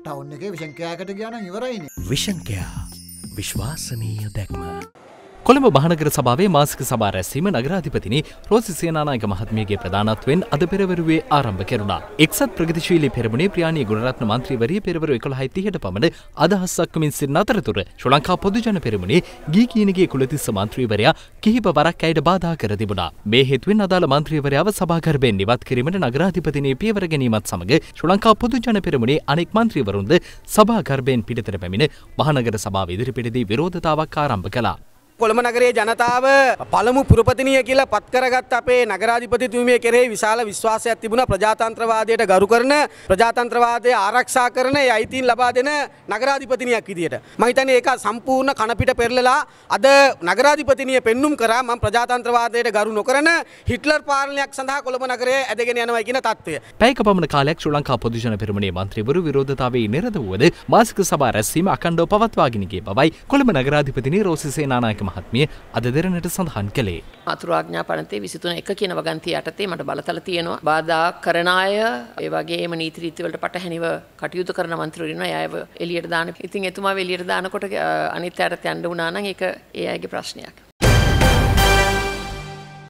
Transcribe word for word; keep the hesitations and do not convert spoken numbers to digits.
Town එකේ vision කෑකට ගියා නම් ඉවරයිනේ. විෂන් කෑ විශ්වාසනීය දැක්ම. කොළඹ මහනගර සභාවේ මාසික සභා රැස්වීම නගරාධිපතිනි රෝසි සේනානායක මහත්මියගේ ප්‍රධානත්වයෙන් අද පෙරවරුවේ ආරම්භ කෙරුණා. එක්සත් ප්‍රගතිශීලී පෙරමුණේ ප්‍රියාණී ගුණරත්න මන්ත්‍රීවරිය පෙරවරු එකොළහයි තිහට පමණ අදහස් දක්වමින් සිටින අතරතුර ශ්‍රී ලංකා පොදුජන පෙරමුණේ ගී කීනගේ කුලතිස්ස මන්ත්‍රීවරයා කිහිප වරක් ඇයට බාධා කර තිබුණා. මේ හේතුවෙන් අදාළ මන්ත්‍රීවරයාව සභාගර්භයෙන් ඉවත් කිරීමට නගරාධිපතිනි පියවර ගැනීමත් සමග ශ්‍රී ලංකා පොදුජන පෙරමුණේ අනෙක් මන්ත්‍රීවරුන්ද සභාගර්භයෙන් පිටතට පැමිණ මහනගර සභාව ඉදිරිපිටදී විරෝධතාවක් ආරම්භ කළා. කොළඹ නගරයේ ජනතාව පළමු පුරපතිනිය කියලා පත් කරගත් අපේ නගරාධිපතිතුමිය කෙරෙහි විශාල විශ්වාසයක් තිබුණා. ප්‍රජාතන්ත්‍රවාදයට ගරු කරන, ප්‍රජාතන්ත්‍රවාදය ආරක්ෂා කරන, ඒ අයිතීන් ලබා දෙන නගරාධිපතිනියක් විදියට. මම හිතන්නේ ඒක සම්පූර්ණ කනපිට පෙරලලා අද නගරාධිපතිනිය පෙන්눔 කරා මම ප්‍රජාතන්ත්‍රවාදයට ගරු නොකරන හිට්ලර් පාලනයක් සඳහා කොළඹ නගරය ඇදගෙන යනවා කියන තත්ත්වය. පැයක පමණ කාලයක් ශ්‍රී ලංකා පොදුජන පෙරමුණේ මන්ත්‍රීවරු විරෝධතාවයේ නිරත වුවද මාසික සභා රැස්වීම අඛණ්ඩව පවත්වාගෙන ගිය බවයි කොළඹ නගරාධිපතිනි රෝසි සේනානායක මහත්මිය අද දෙරණට සඳහන් කළේ. අතුරු ආඥා පනතේ විසිතුන එක කියන වගන්තිය යටතේ මට බලතල තියෙනවා. බාධා කරන අය ඒ වගේම නීති රීති වලට පටහැනිව කටයුතු කරන මන්ත්‍රීවරු ඉන්නවා. ඒ අයව එළියට දාන. ඉතින් එතුමාව එළියට දානකොට අනිත් අයට යන්න වුණා නම් ඒක ඒ අයගේ ප්‍රශ්නයක්.